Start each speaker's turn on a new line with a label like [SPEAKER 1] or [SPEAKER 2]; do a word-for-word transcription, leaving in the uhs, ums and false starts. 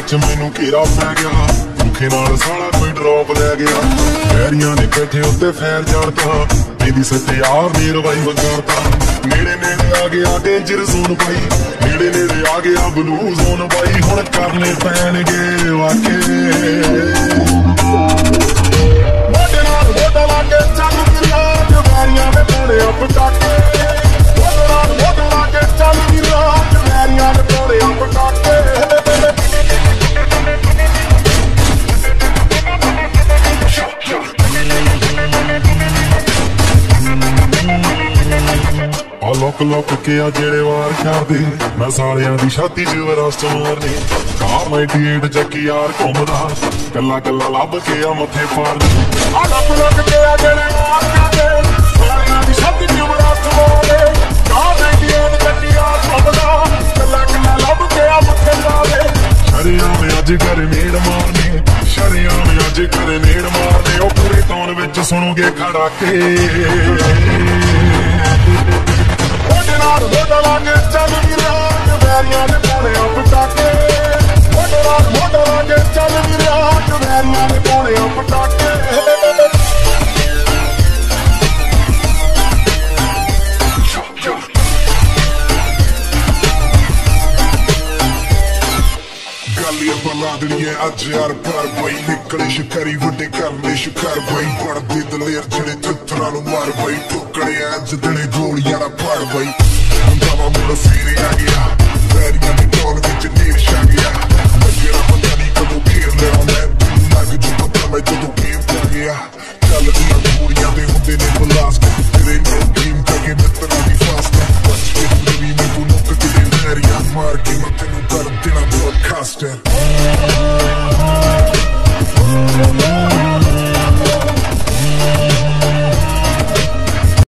[SPEAKER 1] विच मैनू घेरा पै गया, भूखे नाल साला कोई ड्रॉप लै गया। पैरियां ने बैठे उत्ते फैर जाड़ता, मेरी सत्ते यार ने रिवाइव करता। नेड़े नेड़े आ गया डेंजर जोन पाई, नेड़े नेड़े आ गया ब्लू जोन पाई। हुण करने पैणगे वाके मोढे नाल मोढा ला के चल वीरा, जवैरियां ने पाउणे आ पटाके। मोढे नाल मोढा ला के चल वीरा, जवैरियां ने पाउणे आ पटाके। लुक लुक के आ जेड़े वार करदे, मैं सालियां दी छाती च विरासत मारनी। कार नाइंटी एट जकी यार घुमदा, कल्ला कल्ला लभ के आ मथे फाड़नी। आ लुक लुक के आ जेड़े वार करदे, सालियां दी छाती च विरासत मारनी। कार नाइंटी एट जकी यार घुमदा, कल्ला कल्ला लभ के आ मथे फाड़नी। शरियां में अज ग्रेनेड मारनी, शरियां में अज ग्रेनेड मारनी। ओ पूरे टाउन विच सुणोगे खड़ाके। मोढे ला के चल वीरा, जवैरियां ने पाउणे आ पटाके। मोढे नाल मोढा ला के चल वीरा, जवैरियां ने पाउणे आ पटाके। गलियां बना देनियां अज यार पर बई, निकले शिकारी वड्डे करने शिकार बई। बढ़दे दलेर जेड़े थत्थरां नूं मार बई, टुकड़े अज दिले गोलियां दा फड़ बई। हंगामा मुड़ फेरे आ गया, पैरियां दी टोल विच नीर छा गया। लग्गेरा पता नहीं कदों घेर लेना मैं, लग जू पता मैं जदों गेम कर गया। चलदियां गोलियां दे हुंदे ने ब्लास्ट, तेरे नो टीम करके मित्तरां दी फास्ट। बच के तू भी मैं तू नुक के पैरियां मार के मैं तैनूं कर देना ब्रॉडकास्टर।